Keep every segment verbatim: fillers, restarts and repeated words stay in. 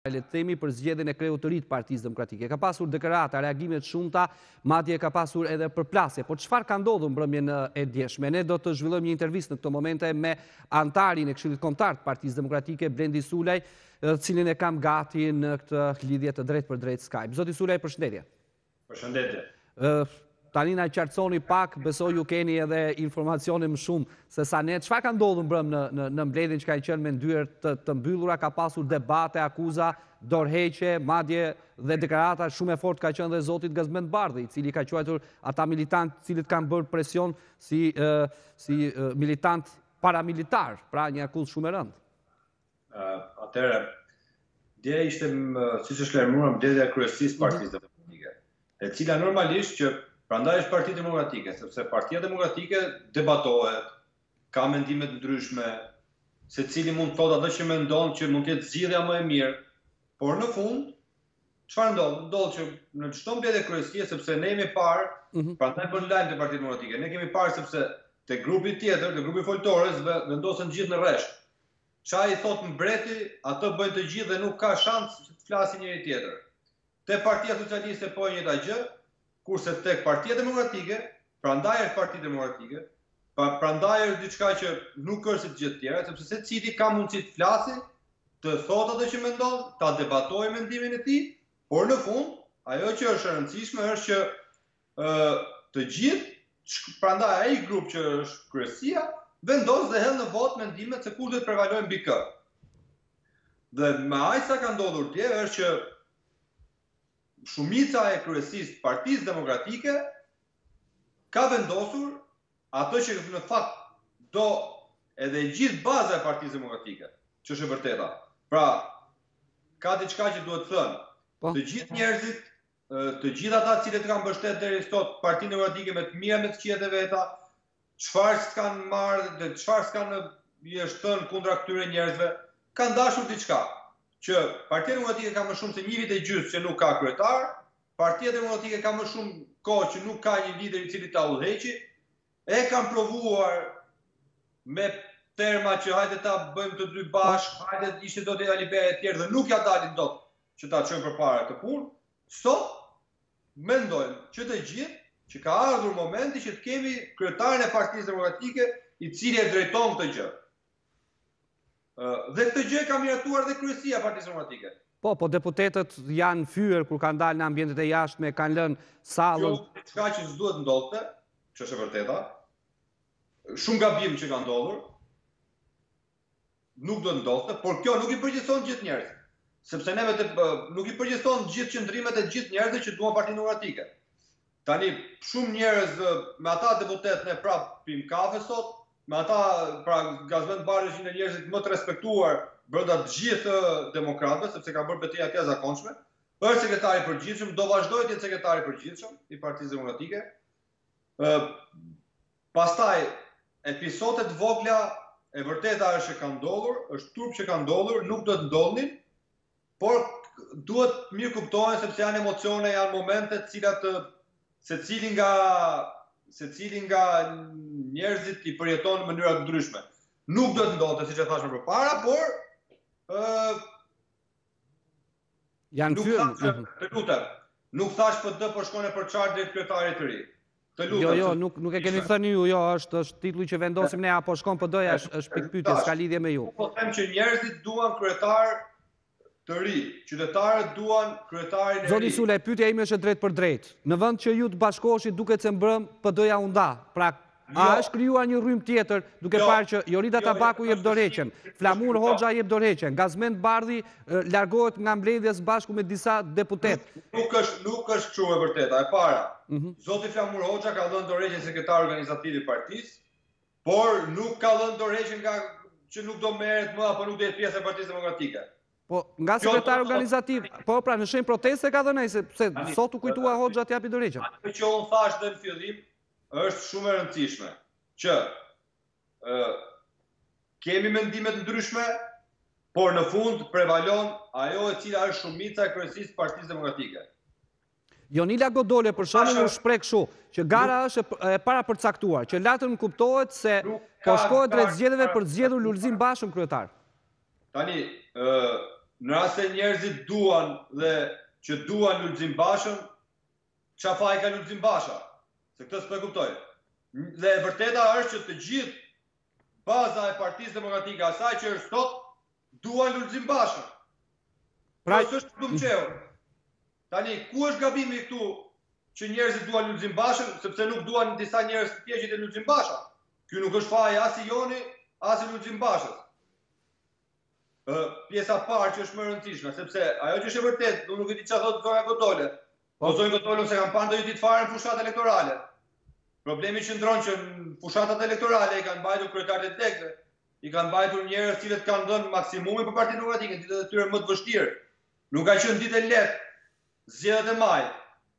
le të themi për zgjedhjen e kreut të ri të Partisë Demokratike. Ka pasur deklarata, reagime të shumta, madje ka pasur edhe përplasje. Por çfarë ka ndodhur mbrëmjen e djeshme? Ne do të zhvillojmë një intervistë në këto momente me antarin e Këshillit Kombëtar të Partisë Demokratike, Blendi Sulaj, cilin e kam gati në këtë lidhje të drejtë për drejtë Skype. Zoti Sulaj, përshëndetje. Përshëndetje. Tani na qartësoni pak, besoj ju keni edhe informacione më shumë se sa ne. Çfarë ka ndodhur mbrëm në në, në mbledhjen që ka qenë me ndyer të, të mbyllura, ka pasur debate, akuza, dorëheqje, madje dhe deklarata shumë e fortë ka qenë dhe zotit Gazmend Bardhi, i cili ka quajtur ata militantë të cilët kanë bërë presion si uh, si uh, militant paramilitar, pra një akuzë shumë e rëndë. Uh, Atëherë, dje ishte, siç është lajmëruar, mbledhja e kryesisë së Partisë Demokratike, e cila normalisht që prandaj është Partia Demokratike, sepse Partia Demokratike debatohet, ka mendime të ndryshme, secili mund të thotë atë që mendon që mund të jetë zgjidhja më e mirë, por në fund çfarë ndodh? Ndodh që në çdo mbledhje kryesie, sepse ne jemi parë, mm -hmm. prandaj bën lajm te Partia Demokratike. Ne kemi parë sepse te grupi tjetër, te grupi foltorës, vendosen gjithë në rresht. Çfarë i thot mbreti, atë bëjnë të gjithë dhe nuk ka shans të flasin njëri tjetër. Te Partia Socialiste po e njëjta gjë, kurse tek Partia Demokratike, prandaj është Partia Demokratike, pra, prandaj është diçka që nuk është si të gjithë tjera, sepse secili ka mundësi të flasë, të thotë atë që mendon, ta debatojë mendimin e tij, por në fund, ajo që është e rëndësishme është që ë të gjithë, prandaj ai grup që është kryesia, vendos dhe hedh në votë mendimet se kush do të prevalojë mbi kë. Dhe me aq sa ka ndodhur dje është që shumica e kryesisë të Partisë Demokratike ka vendosur atë që në fakt do edhe gjithë baza e Partisë Demokratike, që është e vërteta. Pra, ka diçka që duhet thënë. Të gjithë njerëzit, të gjithë ata të cilët kanë mbështetur deri sot Partinë Demokratike me të mira me të këqijat e veta, çfarë s'kan marrë dhe çfarë s'kan është thënë kundra këtyre njerëzve, kanë dashur diçka. Që Partia Demokratike ka më shumë se një vit e gjysmë që nuk ka kryetar, Partia Demokratike ka më shumë kohë që nuk ka një lider i cili ta udhëheqi, e kanë provuar me terma që hajde ta bëjmë të dy bashkë, hajde ishte do të ja libere e tjerë dhe nuk ja dalin dot që ta çojmë përpara këtë punë. Sot mendojmë që të gjithë që ka ardhur momenti që të kemi kryetarin e Partisë Demokratike i cili e drejton këtë gjë. Dhe këtë gjë ka miratuar dhe kryesia e Partisë Demokratike. Po, po deputetët janë fyer kur kanë dalë në ambientet e jashtme, kanë lënë sallën. Kjo diçka që s'duhet ndodhte, që është e vërteta. Shumë gabim që ka ndodhur. Nuk duhet ndodhte, por kjo nuk i përgjegjëson gjithë njerëzit. Sepse neve të, nuk i përgjegjëson gjithë qendrimet e gjithë njerëzve që duan Partinë Demokratike. Tani shumë njerëz me ata deputet ne prap pim kafe sot, me ata, pra Gazmend Bardhi është një nga njerëzit më të respektuar brenda të gjithë demokratëve, sepse ka bërë betejë të jashtëzakonshme. Është sekretari i përgjithshëm, do vazhdojë të jetë sekretari i përgjithshëm i Partisë Demokratike. Ë pastaj episodet vogla e vërteta është që kanë ndodhur, është turp që kanë ndodhur, nuk do të ndodhin, por duhet mirë kuptohen sepse janë emocione, janë momente të cilat secili nga secili nga njerëzit i përjeton në mënyra të ndryshme. Nuk do të ndodhte, siç e thashë më përpara, por ë janë fyer. Të lutem, nuk thash P D po shkon e për çfarë drejt kryetarit të ri. Të lutem. Jo, jo, nuk nuk e keni thënë ju, jo, është është titulli që vendosim ne apo shkon P D-ja, është është pikë pyetje, s'ka lidhje me ju. Po them që njerëzit duan kryetar të ri, qytetarët duan kryetarin e ri. Zoti Sulaj, pyetja ime është drejt për drejt. Në vend që ju të bashkoheshit duket se mbrëm P D-ja u nda. Pra, a është krijuar një rrymë tjetër duke parë që Jorida Tabaku jep dorëheqjen, Flamur Hoxha jep dorëheqjen, Gazmend Bardhi largohet nga mbledhjes bashku me disa deputet. Nuk është nuk është kështu e vërteta. E para, zoti Flamur Hoxha ka dhënë dorëheqjen sekretar organizativ i partisë, por nuk ka dhënë dorëheqjen nga që nuk do merret më apo nuk do jetë pjesë e Partisë Demokratike. Po, nga sekretar organizativ, po pra në shenjë proteste ka dhënë ai sepse sot u kujtua Hoxha të japi dorëheqjen. Atë që unë thash dhe në fillim është shumë e rëndësishme që ë kemi mendime të ndryshme, por në fund prevalon ajo e cila është shumica e kryesisë së Partisë Demokratike. Jonila Godole për shembull u shpreh kështu, që gara është e para përcaktuar, që latën kuptohet se po shkohet drejt zgjedhjeve për zgjedhur Lulzim Bashën kryetar. Tani, ë në rast se njerëzit duan dhe që duan Lulzim Bashën, qa faj ka Lulzim Basha? Se këtë s'po e kuptoj. Dhe e vërteta është që të gjithë baza e Partisë Demokratike, asaj që është sot, duan Lulzim Bashën. Pra së është Dumqeu. Tani, ku është gabimi këtu që njerëzit duan Lulzim Bashën, sepse nuk duan disa njerëz të tjerë që të Lulzim Basha? Ky nuk është faji as i Joni, as i Lulzim Bashës. Pjesa parë që është më e rëndësishme, sepse ajo që është e vërtet, unë nuk e di çfarë thotë Zonja Gotole. Po Zonja Gotole se kanë parë ndonjë ditë fare në fushat elektorale. Problemi qëndron që në fushatat elektorale i kanë mbajtur kryetarët e degëve, i kanë mbajtur njerëz të cilët kanë dhënë maksimumin për Partinë Demokratike, ditët e tyre më të vështirë. Nuk ka qenë ditë lehtë, zgjedhjet e majit.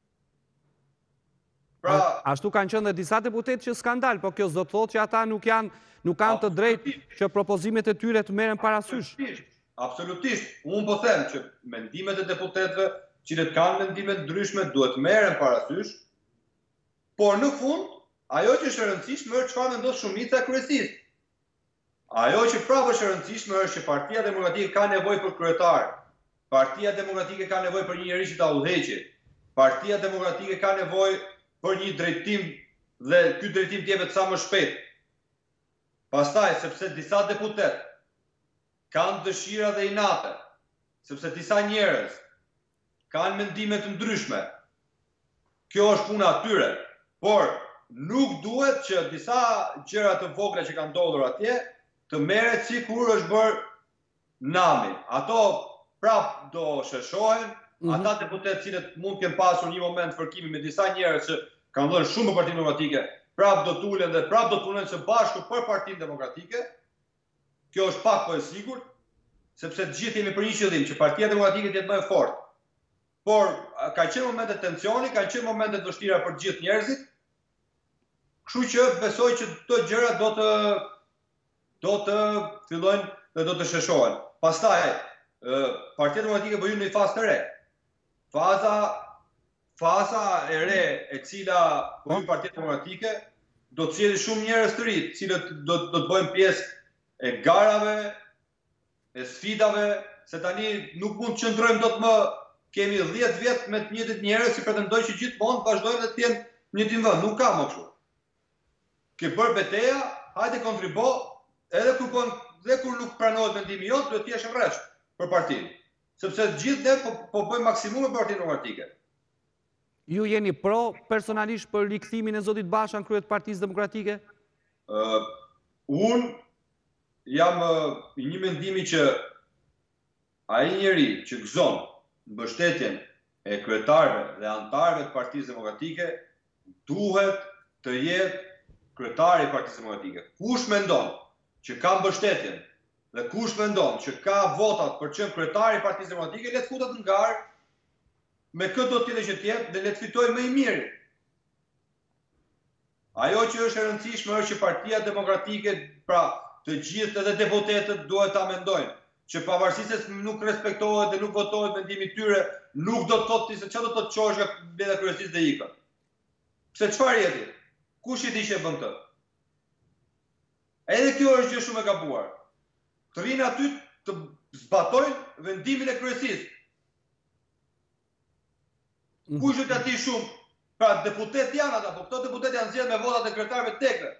Pra, ashtu kanë qenë dhe disa deputetë që skandal, po kjo s'do të thotë që ata nuk janë nuk kanë të drejtë që propozimet e tyre të merren parasysh. Absolutisht. Unë po them që mendimet e deputetëve, cilët kanë mendime të ndryshme, duhet merren parasysh, por në fund, ajo që është e rëndësishme është çfarë mendon shumica e kryesisë. Ajo që prapë është e rëndësishme është që Partia Demokratike ka nevojë për kryetar. Partia Demokratike ka nevojë për një njerëz që ta udhëheqë. Partia Demokratike ka nevojë për një drejtim dhe ky drejtim të jepet sa më shpejt. Pastaj, sepse disa deputet kanë dëshira dhe inate, sepse disa njerëz kanë mendime të ndryshme, kjo është puna atyre, por nuk duhet që disa gjëra të vogla që kanë ndodhur atje të merret sikur është bërë nami. Ato prap do sheshohen, ata deputet cilët mund të kenë pasur një moment fërkimi me disa njerëz që kanë dhënë shumë për Partinë Demokratike, prap do tulen dhe prap do të punojnë së bashku për Partinë Demokratike. Kjo është pak po e sigurt, sepse të gjithë jemi për një qëllim, që Partia Demokratike të jetë më e fortë. Por ka qenë momente tensioni, ka qenë momente të vështira për të gjithë njerëzit. Kështu që besoj që këto gjëra do të do të fillojnë dhe do të sheshohen. Pastaj, Partia Demokratike po hyn në një fazë të re. Faza faza e re e cila po hyn Partia Demokratike do të sjellë shumë njerëz të rinj, të cilët do do të bëjnë pjesë e garave, e sfidave, se tani nuk mund të qëndrojmë dot më kemi dhjetë vjet me të njëjtit njerëz që pretendojnë që gjithmonë vazhdojnë të jenë në një vend. Nuk ka më kështu. Ke bërë betejë, hajde kontribo, edhe kur po dhe kur nuk pranohet mendimi jot, duhet të jesh rresht për partinë. Sepse të gjithë ne po, po bëjmë maksimumin për Partinë Demokratike. Ju jeni pro personalisht për rikthimin e zotit Basha në krye të Partisë Demokratike? Uh, unë jam uh, i një mendimi që ai njeri që gëzon mbështetjen e kryetarëve dhe anëtarëve të Partisë Demokratike duhet të jetë kryetari i Partisë Demokratike. Kush mendon që ka mbështetjen dhe kush mendon që ka votat për të qenë kryetari i Partisë Demokratike, le të futet në garë. Me këtë do t'jede që t'jetë dhe le të fitojë më i miri. Ajo që është e rëndësishme është që Partia Demokratike, pra të gjithë edhe deputetët duhet ta mendojnë që pavarësisht se nuk respektohet dhe nuk votohet mendimi i tyre, nuk do të thotë se çfarë do të thotë çosh nga bleda kryesisë dhe ikën. Pse çfarë jeti? Kush i di që e bën këtë? Edhe kjo është gjë shumë e gabuar. Të rinë aty të zbatojnë vendimin e kryesisë. Kush është ati shumë? Pra deputet janë ata, po këto deputet janë zgjedhur me votat e kryetarëve të degëve.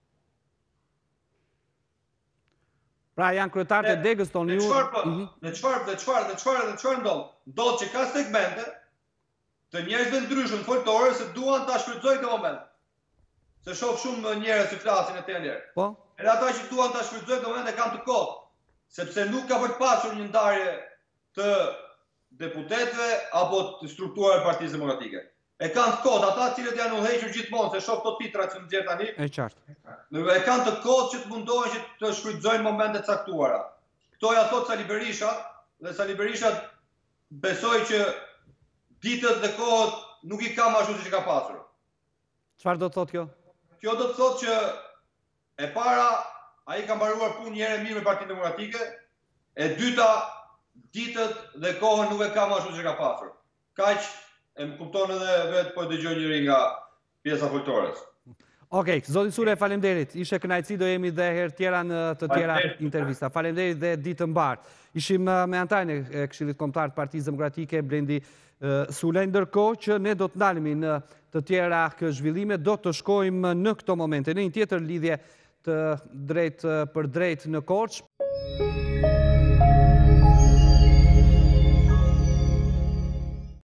Pra janë kryetarët e degës tonë ju. Në çfarë, në çfarë, në çfarë, në çfarë ndodh? Ndodh që ka segmente të njerëzve ndryshëm foltore se duan ta shfrytëzojnë këtë moment. Se shoh shumë njerëz që flasin e tjerë. Po. Edhe ata që duan ta shfrytëzojnë këtë moment e kanë të kotë, sepse nuk ka për të pasur një ndarje të deputetëve apo të strukturave të Partisë Demokratike. E kanë të kodë, ata cilët janë udhëhequr gjithmonë, se shoh këto titra që nxjerr tani. E qartë. E kanë të kodë që të mundohen që të shfrytëzojnë momente të caktuara. Kto ja thot Sali Berisha, dhe Sali Berisha besoi që ditët dhe kohët nuk i ka më ashtu siç ka pasur. Çfarë do të thotë kjo? Kjo do të thotë që e para ai ka mbaruar punë një herë mirë me Partinë Demokratike, e dyta ditët dhe kohën nuk e ka më ashtu siç ka pasur. Kaq e më kupton edhe vetë po dëgjoj njëri nga pjesa foltores. Okej, zoti Sule, faleminderit. Ishe kënaqësi, do jemi dhe herë tjera në të tjera intervista. Faleminderit dhe ditë mbarë. Ishim me antarën e Këshillit Kombëtar të Partisë Demokratike, Blendi Sulej, ndërkohë që ne do të ndalemi në të tjera zhvillime, do të shkojmë në këto momente në një tjetër lidhje të drejt për drejt në Korçë.